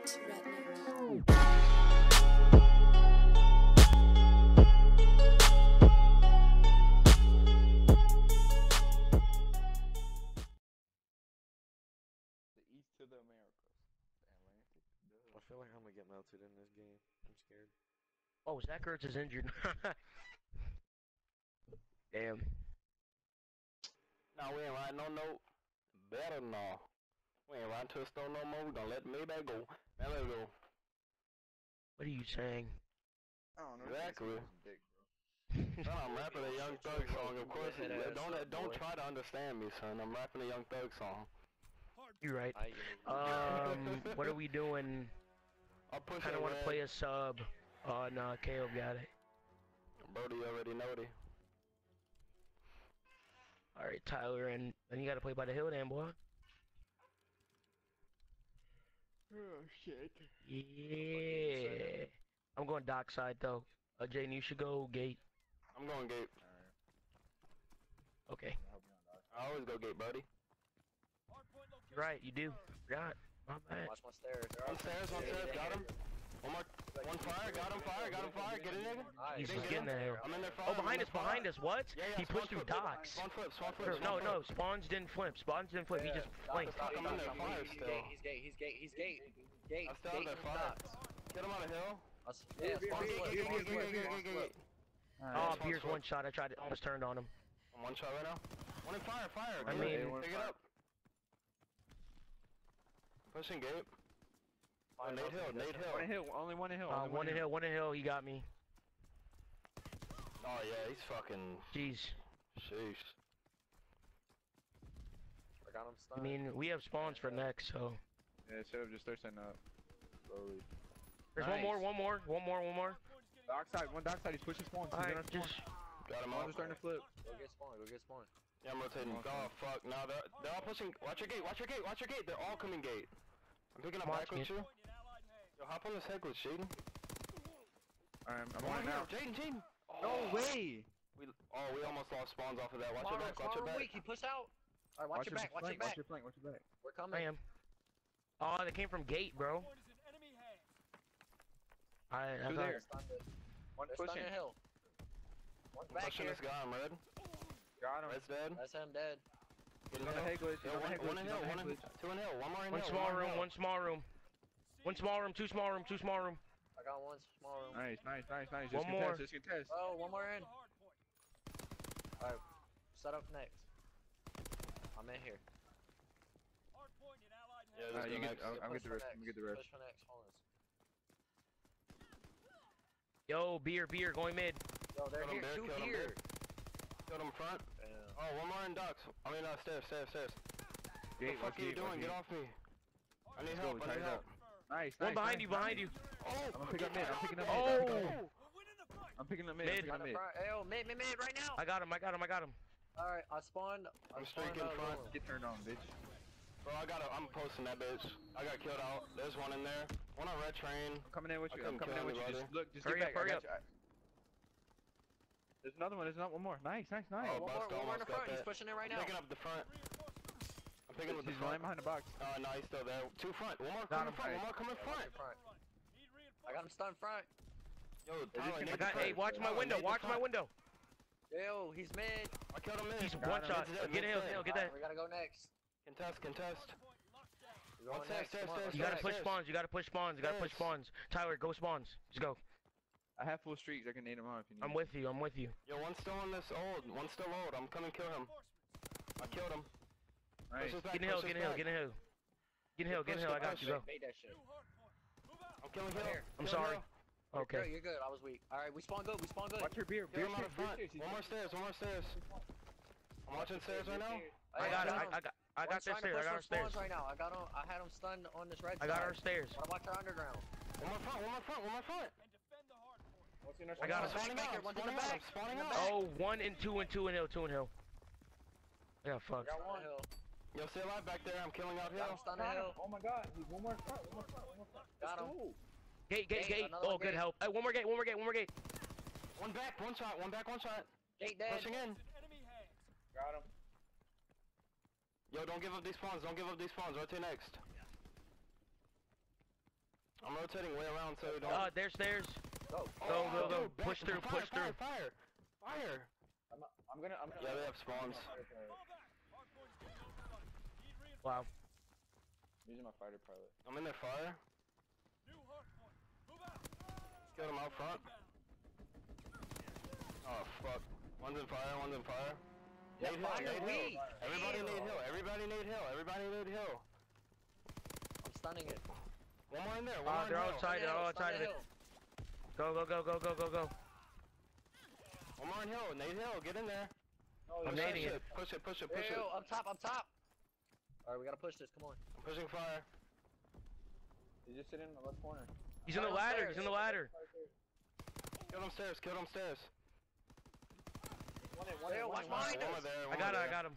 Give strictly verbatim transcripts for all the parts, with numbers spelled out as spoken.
Redneck, redneck. The east to the Americas. The Atlantic. Duh. I feel like I'm gonna get melted in this game. I'm scared. Oh, Zach Ertz is injured. Damn. No, we ain't riding no note. Better no. We ain't riding to a store no more. We gonna let Maybach go. Man, let it go. What are you saying? I don't know. Exactly. Dick, Son, I'm rapping a Young Thug song. Of course, Head ass don't up, don't boy. try to understand me, son. I'm rapping a Young Thug song. You're right. I Um, what are we doing? I'll push I it. don't want to Red. play a sub. Oh, no, Caleb got it. Brody already know it. Alright, Tyler, and then you gotta play by the hill then, boy. Oh shit. Yeah. I'm going dockside, though. Uh, Jaden, you should go gate. I'm going gate. Alright. Okay. I'll help you on that. I always go gate, Brody. You're right, you do. Forgot. My bad. Watch my stairs. One stairs, one stairs, got him. One more, one fire, got him fire, got him fire. Get in, nigga. He's Didn't just get getting him. there. I'm in there fire. Oh, I'm in behind there us, behind fire. us. What? Yeah, yeah, He spawn pushed through flip. docks. Spawn flip, spawn flip. Or, spawn no, flip. no, spawns didn't flip. Spawns didn't flip. He just flanked. Fuck, I'm in there fire still. He's gate, he's gate, he's gate, gate. I still have that fire. Get him out of hill. Yeah, spawn Gate, flip, gate, spawn gate, gate, flip, gate, spawn gate, gate, flip. gate. Oh, Spawn Beer's flip. one shot. I tried to almost turned on him. I'm one shot right now. One in fire, fire. I Get mean- it, pick it up. Pushing gate. Oh, Nate Hill, Nate Hill. One in hill. Only one in hill. Uh, only one in hill, one in hill. He got me. Oh yeah, he's fucking. Jeez. Sheesh. I got him I stunned. mean, we have spawns for next, so. Yeah, instead of just thirsting up. Slowly. There's one Nice. more, one more, one more, one more. Dockside, one dockside. He's pushing spawn. He's Alright, gonna spawn. just. Got him Spawns out. are starting to flip. Go get spawn, go get spawn. Yeah, I'm rotating. Oh fuck, now they're, they're all pushing. Watch your gate, watch your gate, watch your gate. They're all coming gate. I'm picking up I'm back watching with you. Yo, hop on this head glitch, Jaden. Alright, I'm Come on on it now. Jaden, Jaden. No Oh, way! We, oh, we almost lost spawns off of that. Watch your back, watch your Spawn back. weak, he pushed out. Alright, watch, your back, watch your flank, back. Watch your flank, watch your back. We're coming. I am. Oh, they came from gate, bro. I, I Two thought. there. Stunned it. One They're pushing. stunning hill. One's I'm back pushing here. this guy, I'm red. Got him. Red's dead. That's him dead. Get He's in on the hill. head glitch. He's Yo, on the one, head one glitch. in He's hill, on the one head in, glitch. two in hill, one more in One hill. small more in room, hill. one small room. One small room, two small room, two small room. I got one small room. Nice, nice, nice, nice. One Just more. contest, just contest. Oh, one more in. Alright, set up next. I'm in here. Yeah, Uh, let's you go get, next. I'll, I'll Push get the for rest. next. I'm get the rest. Push for next, hold on. Yo, beer, beer, going mid. Yo, they're Killed him here, there, two killed him here. there. Killed him front. Damn. Oh, one more in docks. I mean, uh, stairs, stairs, stairs. Gate, What the fuck watch are you gate, watch doing? Get gate. off me. I need Let's help, go, I tight need it help. up. Nice, One nice, behind nice, you, behind nice. you. Oh! I'm gonna pick up mid, I'm picking up mid. Oh! I'm picking up mid. I'm picking up mid. I'm Mid. picking up Got mid. the front. Hey, yo, mid, mid, mid, right now. I got him, I got him, I got him. Alright, I spawned. I I'm spawned streaking uh, front. room. Get turned on, bitch. Bro, I gotta, I'm posting that bitch. I got killed out. There's one in there. One on red train. I'm coming in with I you. I'm couldn't coming in kill with you. anybody. Just look, just Hurry get up, back. hurry I up. got you. I- There's another one. There's not one more. Nice, nice, nice. Oh, One more, Buster one more in the almost got front. He's that. pushing it right I'm now. picking up the front. I'm picking up the He's front. lying behind the box. Uh, no, he's still there. Two front. One more Got coming him, front. right. One more coming Yeah, watch front. your front. I got him stunned front. Yo, just Tyler, gonna need I the got, front. hey, watch my Tyler, window, need the watch my front. window. Yo, he's mid. I killed him in. He's Got one him. shot. Mid's dead, Get mid's in, dead. Hill, get Alright, that. we gotta go next. Contest, contest. We're going One stairs, next. stairs, Come on, stairs, let's You go gotta next. push spawns, you gotta push spawns, you gotta push Yes. spawns. Tyler, go spawns. Let's go. I have full streaks. I can nade him on if you need. I'm with you, I'm with you. Yo, one's still on this old. One's still old. I'm coming kill him. I killed him. Nice. Push his back, Get in hill, push get his in hill, back. get in hill. Get in hill, get in Push, hill, I get got push. you, go. Bait that shit. I'm killing Right hill. here. I'm Kill sorry. hill. You're Okay. good, you're good. I was weak. Alright, we spawn good, we spawn good. Watch your beer. Kill Beer him out stairs, of beer front. stairs. He's One more stairs, one more stairs. I'm watching stairs right now. I got it, I, I got I got One's this trying to stairs, I push got those our stairs. spawns right now. I got him. I had him stunned on this red I got side. our stairs. Wanna watch our underground? One more front, one more front, one more front. I got One's him. spawning Spawning back here, out, one's in the spawning out, back. spawning In the out. back. Oh, one and two and two and hill, two and hill. Yeah, fuck. Got one hill. Yo, stay alive back there. I'm killing out Got him hill. stunned on hill. Oh my god. He's one more front. One more front. One more front. Got him. Gate, gate, Gate, gate. another Oh, one, good gate. help. Hey, one more gate, one more gate, one more gate. One back, one shot, one back, one shot. Gate dead. Pushing in. Got him. Yo, don't give up these spawns. Don't give up these spawns. Rotate next. rotating way around so we don't. Uh, there's stairs. Go. Go, go, go. dude, back- Push through, fire, push fire, through. Fire, fire, I'm, I'm gonna, I'm gonna. Yeah, they have spawns. Wow. Using my fighter pilot. I'm in their fire. Killed him out front. Oh fuck. One's in fire, one's in fire. Yeah, Nade hill, fire, nade hill. weak. Everybody Damn. nade hill, everybody nade hill, everybody nade hill. I'm stunning it. One more in there, one Uh, more they're in hill. outside, they're all outside of it. Go, go, go, go, go, go, go. One more in hill, nade hill, get in there. Oh, I'm Push that nading it. shit, Push it, push it, push it. Ew, up top, up top. Alright, we gotta push this, come on. I'm pushing fire. He's just sitting in the left corner. He's in the ladder, he's in the ladder. Kill him stairs, kill him stairs. One in, one in, Ew, one watch in, one in. behind One us. more there, I one got it, more I there. got him.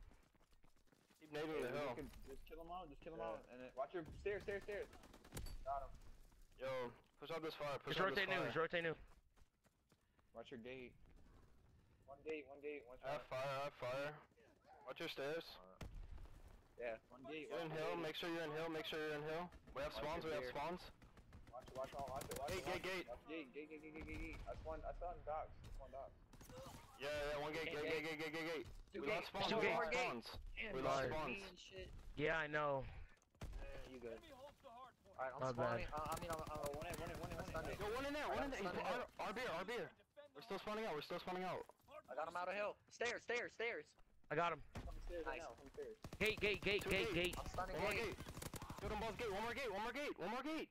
Keep nading the Yeah, hill. you can just kill him out, just kill him Yeah. out, and then watch your stairs, stairs, stairs. Got him. Yo, push out this fire, push Just out this rotate new, fire. just rotate new. Watch your gate. One gate, one gate, one I have shot. fire, I have fire. Watch your stairs. Yeah, one gate. You're in one hill, gate. make sure you're in hill, make sure you're in hill. We have Watch spawns, it we have here. spawns. Watch it, watch it, watch it, watch Gate, it. watch gate, it. gate. Watch Gate, gate, gate, gate, gate, gate, gate. I spawned, I spawned docks. I spawned docks. Yeah, yeah, one gate, Gate, gate, gate. gate, gate, gate, gate. Two We lost gates. spawns, Two we gates. lost Gate. spawns. Damn, We you lost got spawns. me and shit. Yeah, I know. Eh, you good. Alright, I'm My spawning. bad. Uh, I mean, I'm, I'm, Oh, one in, one in, one in, I'm one stunned in. it. Yo, one in there, one in there. Stunning Our, hill. our beer, our beer. We're still spawning out, we're still spawning out. I got him out of hill. Stairs, stairs, stairs. I got him. Come stairs right Nice. now, come stairs. Gate, gate, gate, Two gate, gates. gate. I'm stunning One more gate. gate. Kill them both gate, one more gate, one more gate, one more gate.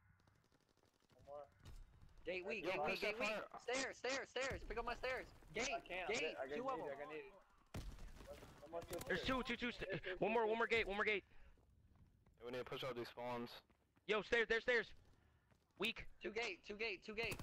One more. Gate weak, Yo, gate weak, push that gate weak. fire. Stairs, stairs, stairs. Pick up my stairs. Gate, I can't, gate. I got Two of needed, I them. got needed. One more still There's stairs. two, two, two. St one more, one more gate, one more gate. We need to push out these spawns. Yo, stairs, there's stairs. Weak. Two gate, two gate, two gate.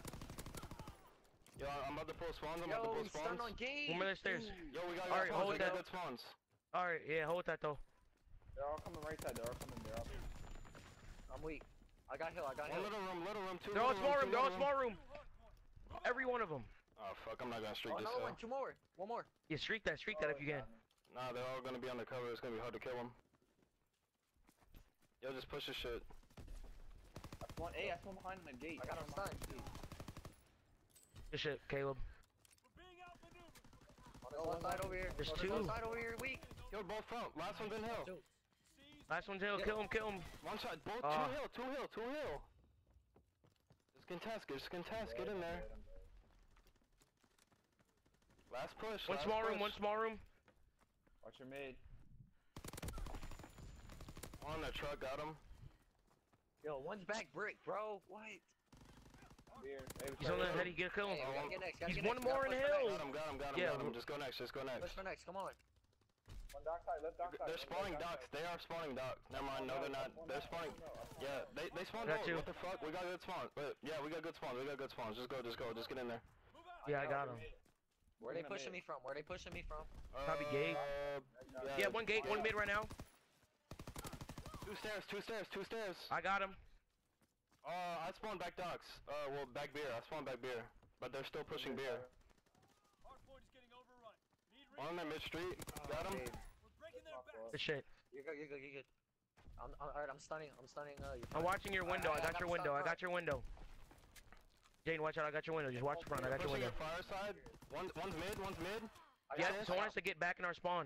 Yo, I'm about to pull spawns, I'm about to Yo, pull he's spawns. stunned on gate. One more stairs. Yo, we got good Alright, spawns, hold we got that. good spawns. Alright, yeah, hold that though. They're all coming right side, they're all coming, they're all I'm weak. I got hill, I got One hill. little room, little room, two They're all little small room, room, two they're all little small room. Every one of them. Oh fuck, I'm not gonna streak Oh, this another hill. one, two more. One more. Yeah, streak that, streak that if you can. Nah, they're all gonna be undercover, it's gonna be hard to kill them. Yo, just push this shit. I spawned, hey, I spawned behind the gate. I got him stunned. Good shit, Caleb. On this one side over here. There's On this two. one side over here, weak. Killed both front, last one's in hill. Two. Last one's hill, kill him, kill him. One shot, both, Ah. two hill, two hill, two hill. Just contest, just contest, get in there. Last push, One last small room, push. one small room. Watch your mid. On the truck, got him. Yo, one's back brick, bro. What? Beer. Hey, He's on the head, he get kill Hey, him. we gotta get next. Gotta He's get one next. We more gotta in push for hill. next. Got him, got him, got him, Yeah, got him. w- Just go next, just go Push next. for next. Come on. One dock side, left dock side. They're left spawning dock docks, side. they are spawning docks. Never mind, no they're not. They're spawning. Yeah, they, they spawned Got both. you. What the fuck? We got good spawns. Wait, yeah, we got good spawns, we got good spawns. Just go, just go, just get in there. Yeah, I got him. Where they pushing me from? Where they pushing me from? Probably gate. Uh, Yeah, one gate, one mid right now. Two stairs, two stairs, two stairs. I got him. Uh, I spawned back docks. Uh, well, back beer. I spawned back beer. But they're still pushing beer. On the mid street. Got him. Good shit. You're good. You're good. You're good. I'm, I'm alright. I'm stunning. I'm stunning. Uh, you. I'm watching your window. I I got got your the window. I front. got your window. Jane, watch out. I got your window. Just watch the front. I got your Pushing window. your fire side. One, one's mid, one's mid. I Yeah, got this. someone has to get back in our spawn.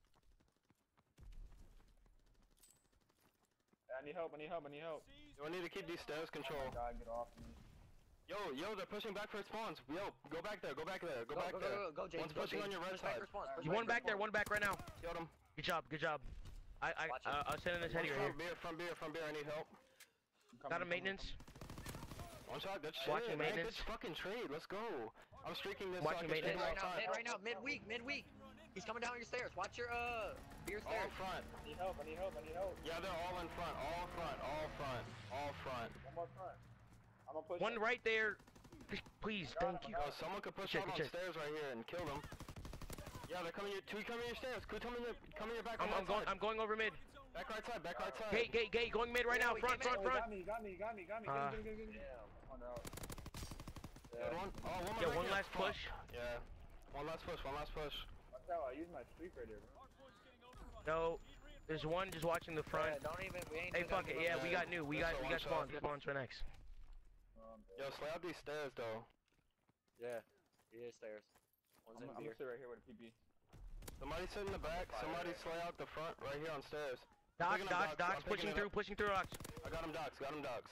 I need help, I need help, I need help. We need to keep these stairs control. Oh my God, get off me. Yo, yo, they're pushing back for spawns. Yo, go back there, go back there, go, Go, back go, there. go, go, go, James. One's Go, pushing James. on your right Push back side. for spawns, push You back one for back there, spawns. one back right now. Killed him. Good job, good job. I, I, Watch it. uh, I'll send in this heady right From here. beer, from beer, from beer. I need help. I'm Got a coming, I'm maintenance. One shot, good shit. Watching man. maintenance. Good fucking trade. Let's go. I'm streaking this. Watching so I can maintenance. streak Mid right now. outside. Mid right now. Mid weak. Mid weak. He's coming down your stairs. Watch your uh beer All stairs. front. coming. I need help, I need help, I need help. Yeah, they're all in front. All front. All front. All front. One more front. I'm gonna push One him. right there. Please, thank you. Yo, someone could push Check, out on check. stairs right here and kill them. Yeah, they're coming. Your, two coming your stairs. Two coming your, coming your back. I'm, on I'm that going. side. I'm going over mid. Back right side. Back right side. Gate, gate, gate. Going mid right Yeah, now. we Front, came in. front, Oh, front. got me, got me, got me, got me. Uh, Get him, get him, get him, get him. Yeah, one out. Good one. Oh, one more Yeah, right one here. last Fuck. push. Yeah. One last push. One last push. Watch out, I use my streak right there, bro. No. There's one just watching the front. Yeah, don't even. We ain't. Hey, even fuck gonna it. give Yeah, up we that. got new. We That's got a we got one-shot. spawns. Spawns right next. Yo, slay out these stairs though. Yeah, he is stairs. One's I'm, in I'm beer. gonna sit right here with a P P. Somebody sit in the back. Somebody slay out the front right here on stairs. Docs, picking up docs, docs, I'm docs, pushing picking it through, up. pushing through docs. I got him docs. Got him docs.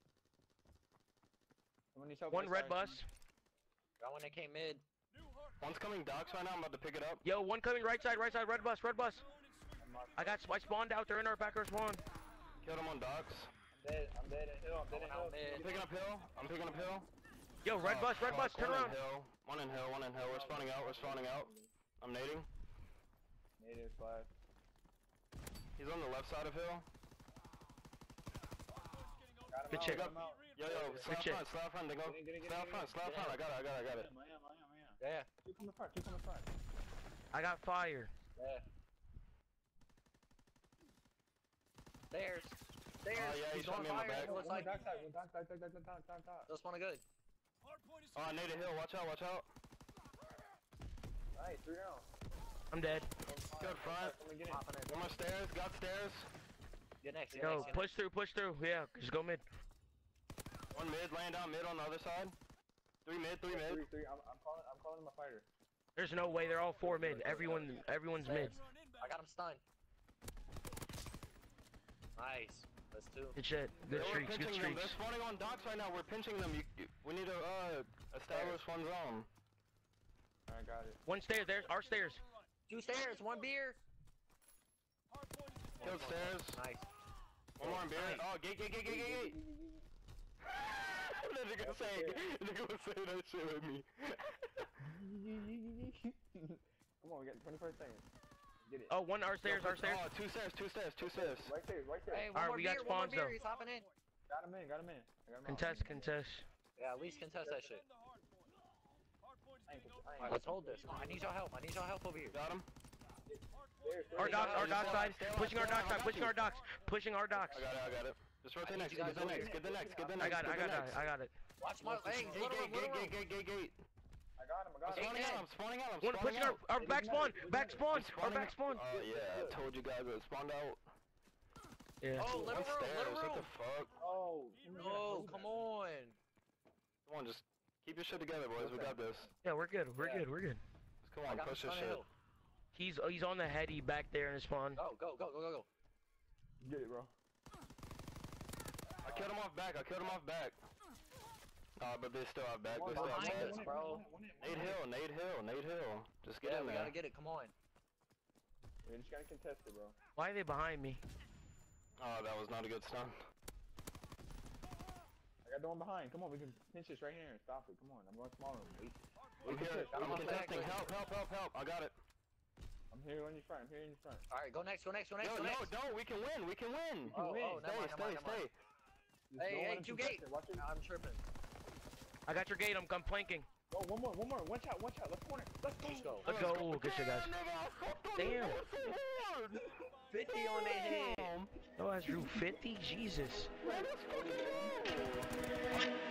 Someone needs help One this red side. bus. Got one that came mid. One's coming docs right now. I'm about to pick it up. Yo, one coming right side, right side, red bus, red bus. I'm not- I got, I spawned out. They're in our back or spawn. Killed him on docs. I'm dead. I'm dead in hill. I'm dead in Going out hill. mid. I'm picking up hill. I'm picking up hill. Yo, red Oh, bus, red bus, fuck, turn one around. In hill. One in hill. One in hill. We're spawning out. We're spawning out. I'm nading. Native five. He's on the left side of hill. Got him Good out, shit. got him out. Yo, yo, slay out shit. front, slay out front, Dingo. Get in, get in, get Slay in, out get front, in. slay out front. I got it, I got it, I got it. I am, I am, I am, I am. Yeah. Two from the front, two from the front. I got fire. Yeah. Stairs. Stairs. Oh, yeah, he He's shot on me in the fire. back. It looks One like. dock side, one dock, dock, dock, dock, dock, dock, dock. Those one are good. Oh, I need a hill. Watch out, watch out. Nice, three down. I'm dead. Good front. Someone get in. Popping it. One more stairs. Got stairs. Get next. Get Yo, next. Get push through, push through. Yeah, just go mid. One mid, laying down mid on the other side. Three mid, three Three, mid. three. I'm, I'm calling, I'm calling him a fighter. There's no way. They're all four mid. Everyone, everyone's mid. I got him stunned. Nice. That's two. Good shit. Good Yeah, we're streaks. Good pinching them. streaks. They're spawning on docks right now. We're pinching them. You, you, we need to uh establish one zone. I got it. One stair. There's our stairs. Two stairs. One beer. Killed stairs. Nice. One more in beer. Nice. Oh, gate, gate, gate, gate, gate, gate. That nigga say, nigga was saying that shit with me. Come on, we got twenty-five seconds. Get it. Oh, one our stairs. Our stairs. Oh, two stairs, two stairs, two stairs. Right there, right there. Hey, one Alright, more we got beer. One more spawns, beer. though. He's hopping in. Got him in, got him in. I got him out. Contest, contest. Yeah, at least contest that shit. I ain't, I Alright, let's hold this. I need your help. I need your help over here. Got him. There, there. Our Hey, docks. guys, Our dock stay side. alive, stay alive, Pushing our stay dock alive, I side. got Pushing you. our docks. Pushing our docks. I got it, I got it. Just rotate need next, you get guys the over next, here. get the next, get the I next, got it. I get got the it. next. I got it. Watch my legs. Gate, Little gate, room, little gate, room. gate, gate, gate, gate. I got him, I got I'm him. spawning Gate out, dead. I'm spawning out, I'm One spawning pushing our out. our back spawn. Back spawn. I'm Our spawning back out. spawn. Oh yeah, I told you guys it spawned out. Yeah. Oh, little One room. stairs, Little what room. the fuck? Oh, Oh, come on. Come on, just keep your shit together, boys, we got this. Yeah, we're good. We're Yeah. good. We're good. Just come I on, got him push this stunned shit. hill. He's oh, he's on the heady back there in his spawn. Go, go, go, go, go, go. Get it, bro. I killed him off back, I killed him off back. Uh, but they still have back, they still have Behind back. us, bro. Nate Hill, Nate Hill, Nate Hill. Just get Yeah, in we there. gotta get it. Come on. We just gotta contest it, bro. Why are they behind me? Oh, that was not a good stun. I got the one behind. Come on, we can pinch this right here and stop it. Come on, I'm going smaller. Wait. I'm here, I'm I'm on back. contesting. Help, help, help, help. I got it. I'm here on your front. I'm here in your front. All right, go next. Go next. Go next. No, Go no, next. no, we can win, we can win. Oh, win. oh, Stay, never mind, stay, never mind, never mind. stay. Just Hey, don't hey, let him two contest gate. it. Watch it. I'm tripping. I got your gate. I'm, I'm flanking. Oh, one more, one more. One shot, one shot. Left corner. Let's go. Let's go. Let's go. Ooh, good shit, guys. Damn. fifty on their head. Oh, I drew fifty. Jesus. Man, that's fucking hard.